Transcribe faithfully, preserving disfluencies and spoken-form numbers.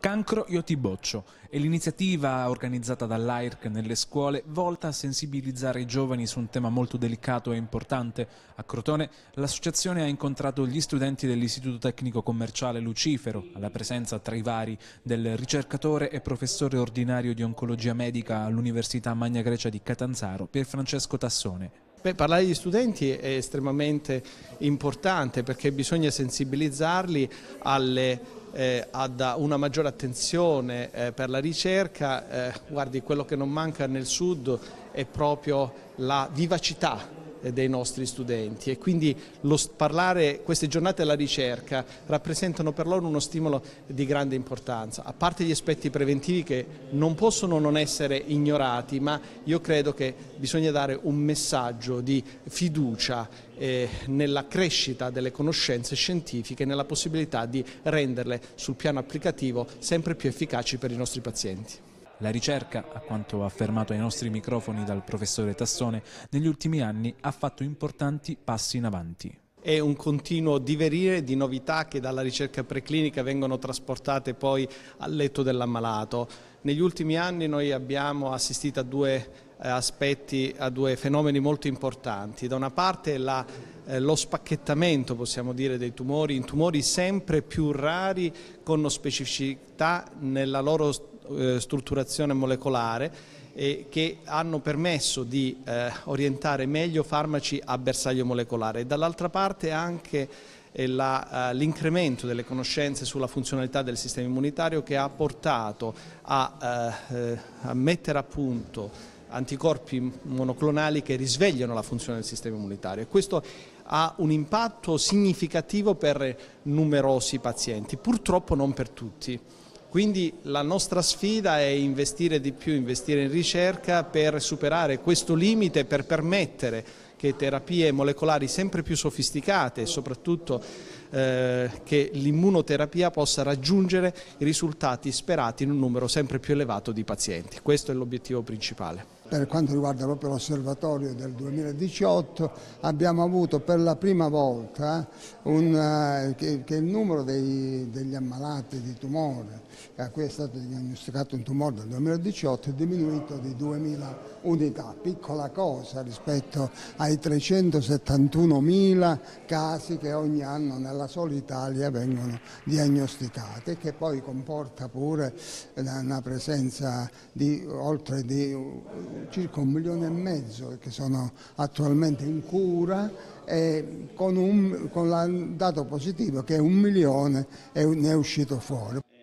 Cancro io ti boccio è l'iniziativa organizzata dall'A I R C nelle scuole volta a sensibilizzare i giovani su un tema molto delicato e importante. A Crotone l'associazione ha incontrato gli studenti dell'Istituto Tecnico Commerciale Lucifero, alla presenza tra i vari del ricercatore e professore ordinario di oncologia medica all'Università Magna Grecia di Catanzaro, Pierfrancesco Tassone. Beh, parlare agli studenti è estremamente importante perché bisogna sensibilizzarli alle, eh, ad una maggiore attenzione eh, per la ricerca. Eh, guardi, quello che non manca nel Sud è proprio la vivacità dei nostri studenti e quindi lo parlare queste giornate della ricerca rappresentano per loro uno stimolo di grande importanza, a parte gli aspetti preventivi che non possono non essere ignorati, ma io credo che bisogna dare un messaggio di fiducia eh, nella crescita delle conoscenze scientifiche e nella possibilità di renderle sul piano applicativo sempre più efficaci per i nostri pazienti. La ricerca, a quanto affermato ai nostri microfoni dal professore Tassone, negli ultimi anni ha fatto importanti passi in avanti. È un continuo divenire di novità che dalla ricerca preclinica vengono trasportate poi al letto dell'ammalato. Negli ultimi anni noi abbiamo assistito a due aspetti, a due fenomeni molto importanti. Da una parte la, eh, lo spacchettamento, possiamo dire, dei tumori in tumori sempre più rari con specificità nella loro strutturazione molecolare e che hanno permesso di eh, orientare meglio farmaci a bersaglio molecolare, e dall'altra parte anche eh, l'incremento delle conoscenze sulla funzionalità del sistema immunitario che ha portato a, eh, a mettere a punto anticorpi monoclonali che risvegliano la funzione del sistema immunitario, e questo ha un impatto significativo per numerosi pazienti, purtroppo non per tutti. Quindi la nostra sfida è investire di più, investire in ricerca per superare questo limite, per permettere che terapie molecolari sempre più sofisticate e soprattutto eh, che l'immunoterapia possa raggiungere i risultati sperati in un numero sempre più elevato di pazienti. Questo è l'obiettivo principale. Per quanto riguarda proprio l'osservatorio del duemiladiciotto abbiamo avuto per la prima volta un, uh, che, che il numero dei, degli ammalati di tumore a cui è stato diagnosticato un tumore nel duemiladiciotto è diminuito di duemila unità, piccola cosa rispetto ai trecentosettantunomila casi che ogni anno nella sola Italia vengono diagnosticati, e che poi comporta pure una presenza di oltre di circa un milione e mezzo che sono attualmente in cura, e con, un, con il dato positivo che un milione è, ne è uscito fuori.